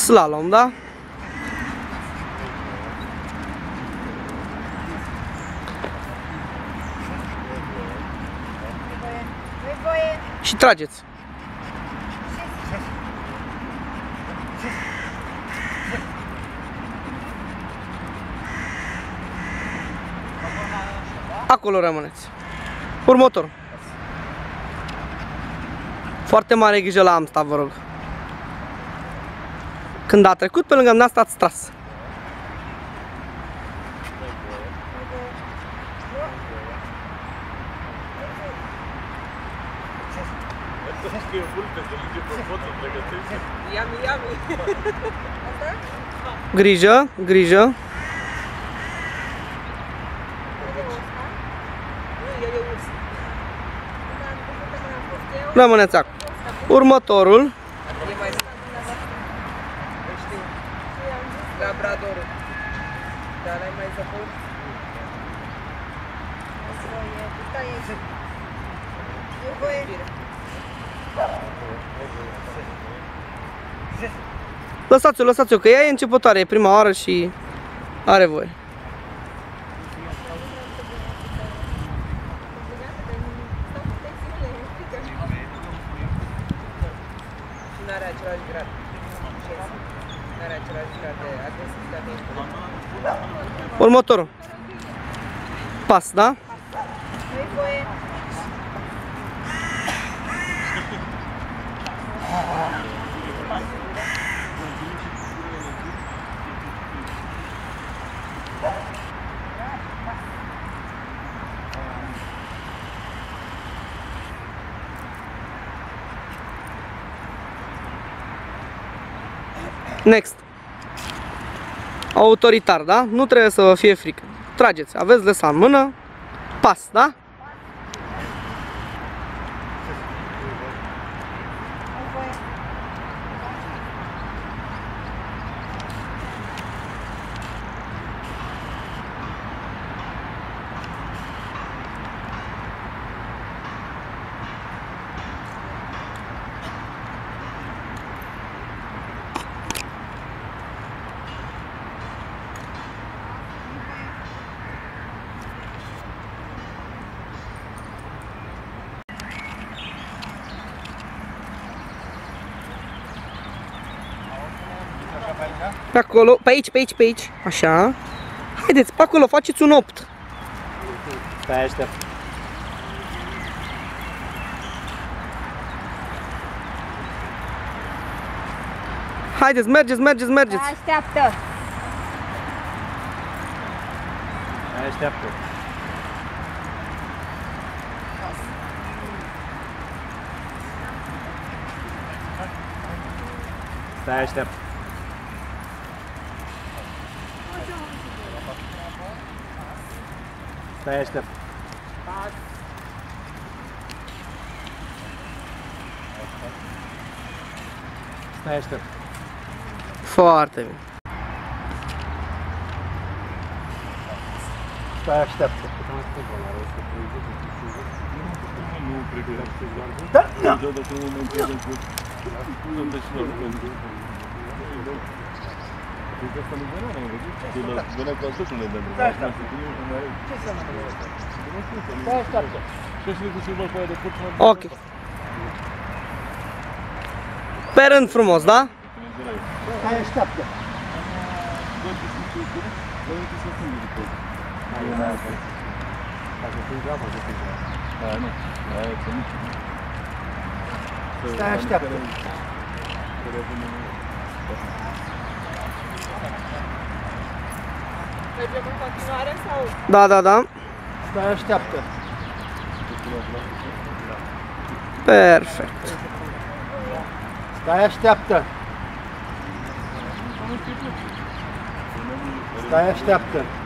Slalom, da? Și trageți. Acolo rămâneți. Următorul. Foarte mare grijă la Amstaff, vă rog. Când a trecut pe lângă mine, stați tras. Grijă, grijă. Rămâneți acolo. Următorul. Labradorul. Dar n-ai mai zăput? Lăsați-o, lăsați-o, că ea e începătoare, e prima oară și are voie. N-are același grad. N-are același grad de agresivitate. Următorul. Pas, da? Next. Autoritar, da? Nu trebuie să vă fie frică. Trageți, aveți lăsa în mână. Pas, da? Pe acolo, pe aici, pe aici, pe aici. Așa. Haideți, pe acolo, faceți un 8. Stai, aștept. Haideți, mergeți, mergeți, mergeți. Așteaptă. Stai, așteaptă. Stai, așteaptă. Stai, aștept. Stai, aștept. Foarte bine. Stai, aștept. Da, da. Ok. Pe rând frumos, da? Stai, așteaptă. Stai, așteaptă. Mergem în continuare sau? Da, da, da. Stai, așteaptă. Perfect. Stai, așteaptă. Stai, așteaptă.